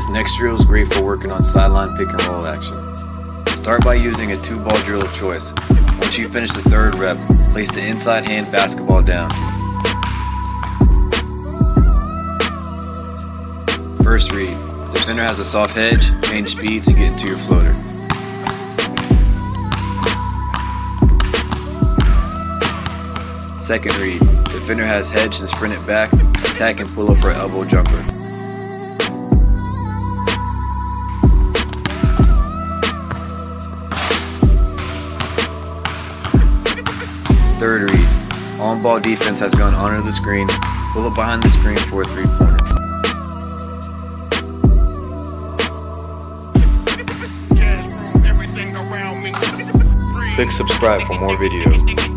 This next drill is great for working on sideline pick and roll action. Start by using a 2-ball drill of choice. Once you finish the 3rd rep, place the inside hand basketball down. First read. Defender has a soft hedge, change speeds and get into your floater. Second read. Defender has hedge and sprint it back, attack and pull up for an elbow jumper. Third read. On-ball defense has gone under the screen, pull up behind the screen for a 3-pointer. Click subscribe for more videos.